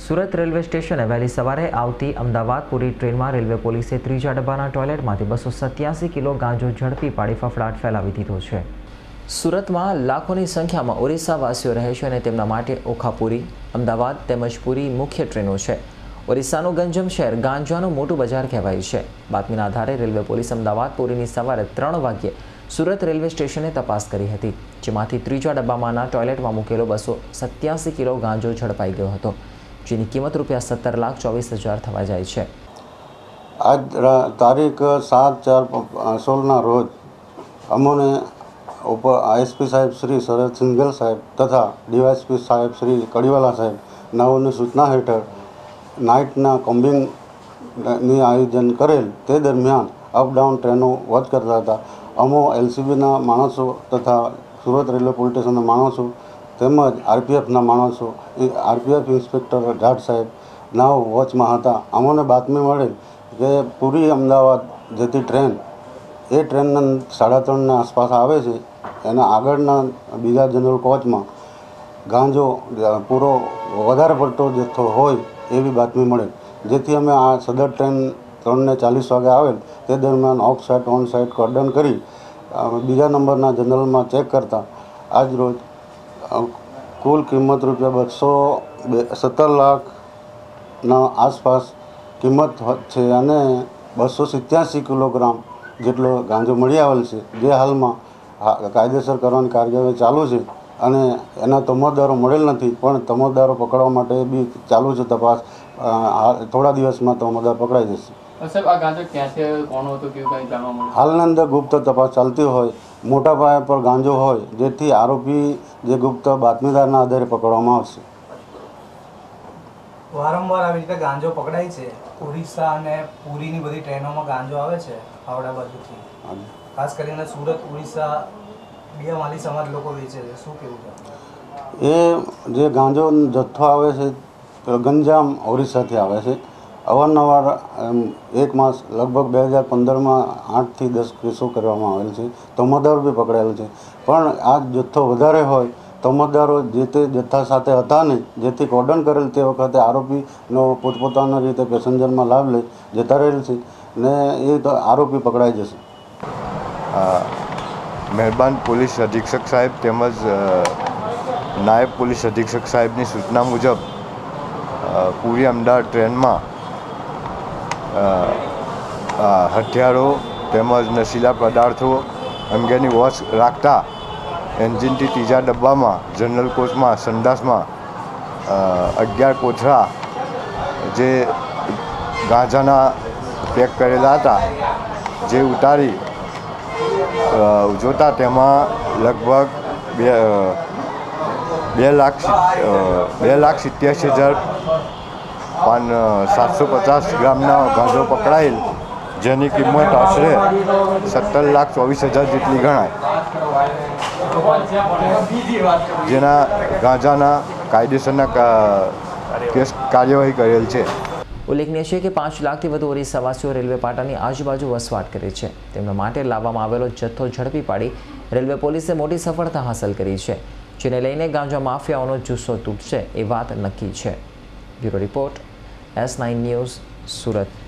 Surat railway સ્ટેશને વહેલી સવારે આવતી અમદાવાદ પુરી ટ્રેનમાં રેલવે પોલીસે ત્રીજા ડબ્બાના ટોયલેટમાંથી 287 કિલો ગાંજો ઝડપી પાડી ફફડાટ ફેલાવી દીધો છે। સુરતમાં લાખોની સંખ્યામાં ઓરિસ્સાવાસીઓ રહે છે અને તેમના માટે ઓખાપુરી, અમદાવાદ તેમજ પુરી મુખ્ય ટ્રેનો છે। ઓરિસ્સાનું ગંજમ શહેર ગાંજાનું મોટું બજાર કહેવાય છે। બાતમીના આધારે રેલવે પોલીસ અમદાવાદ પુરીની સવારે 3 વાગ્યે સુરત રેલવે સ્ટેશને તપાસ કરી હતી, જેમાંથી ત્રીજા ડબ્બામાંના ટોયલેટમાં મૂકેલો 287 કિલો ગાંજો ઝડપાઈ ગયો હતો, જેની કિંમત ₹17,24,000 થવા જાય છે। આજ તારીખ 7/4/16ના રોજ અમોને ઉપર આઈએસપી સાહેબ શ્રી શરદ સિંઘલ સાહેબ તથા ડીવાયએસપી સાહેબ શ્રી કડીવાલા સાહેબ નાઓની સૂચના હેઠળ નાઇટના કોમ્બિંગની આયોજન કરેલ તે દરમિયાન અપડાઉન ટ્રેનો વધ કરતા હતા। અમો એલસીબીના માણસો તથા સુરત રેલવે પોલીસ સ્ટેશનના માણસો તેમજ આરપીએફના માણસો, આરપીએફ ઇન્સ્પેક્ટર જાટ સાહેબ નાઓ વોચમાં હતા। અમોને બાતમી મળેલ કે પુરી અમદાવાદ જતી ટ્રેન એ ટ્રેનના 3:30 આસપાસ આવે છે, એના આગળના બીજા જનરલ કોચમાં ગાંજો પૂરો વધારે પડતો જથ્થો હોય એવી બાતમી મળેલ, જેથી અમે આ સદર ટ્રેન 3:40 વાગે આવેલ તે દરમિયાન off side on side cordon કરી બીજા નંબરના જનરલમાં ચેક કરતા આજ રોજ કુલ કિંમત ₹217 લાખના આસપાસ કિંમત છે અને 287 કિલોગ્રામ જેટલો ગાંજો મળી આવેલ છે, જે હાલમાં કાયદેસર કરવાની કાર્યવાહી ચાલુ છે અને એના તમોદારો મળેલ નથી, પણ તમોદારો પકડવા માટે બી ચાલુ છે તપાસ। થોડા દિવસમાં તમોદાર પકડાઈ જશે। હાલની અંદર ગુપ્ત તપાસ ચાલતી હોય, મોટા પાયા પર ગાંજો હોય, જેથી આરોપી જે ગુપ્ત બાતમીદારના આધારે પકડવામાં આવશે। વારંવાર આવી રીતે ગાંજો પકડાય છે। ઓરિસ્સા અને પુરીની બધી ટ્રેનોમાં ગાંજો આવે છે હાવડા બાજુથી, ખાસ કરીને સુરત ઓરિસ્સા બે માલી સમાજ લોકો વેચે છે, શું કહેવું છે? એ જે ગાંજો જથ્થો આવે છે ગંજામ ઓરિસ્સાથી આવે છે। અવારનવાર એક માસ લગભગ 2015માં 8 થી 10 કેસો કરવામાં આવેલ છે, તમોદારો બી પકડાયેલ છે, પણ આ જથ્થો વધારે હોય તમોદારો જે તે જથ્થા સાથે હતા નહીં, જેથી કોર્ડન કરેલ તે વખતે આરોપીનો પોતપોતાના રીતે પેસેન્જરમાં લાભ લઈ જતા રહેલ છે ને એ આરોપી પકડાઈ જશે। મહેરબાન પોલીસ અધિક્ષક સાહેબ તેમજ નાયબ પોલીસ અધિક્ષક સાહેબની સૂચના મુજબ પુરી અમદાવાદ ટ્રેનમાં હથિયારો તેમજ નશીલા પદાર્થો અંગેની વોચ રાખતા એન્જિનથી ત્રીજા ડબ્બામાં જનરલ કોચમાં સંડાસમાં 11 કોથળા જે ગાંજાના પેક કરેલા હતા, જે ઉતારી જોતા તેમાં લગભગ 2,87,750 ગ્રામના ગાંજો પકડાયેલ, જેની કિંમત આશરે 17,24,000 જેટલી ગણાય, જેના ગાંજાના કાયદેસરના કેસ કાર્યવાહી કરેલ છે। ઉલ્લેખનીય છે કે 5 લાખથી વધુ ઓરિસ્સાવાસીઓ રેલવે પાટાની આજુબાજુ વસવાટ કરે છે। તેમના માટે લાવવામાં આવેલો જથ્થો ઝડપી પાડી રેલવે પોલીસે મોટી સફળતા હાંસલ કરી છે, જેને લઈને ગાંજા માફિયાઓનો જુસ્સો તૂટશે એ વાત નક્કી છે। Bureau report S9 news, Surat.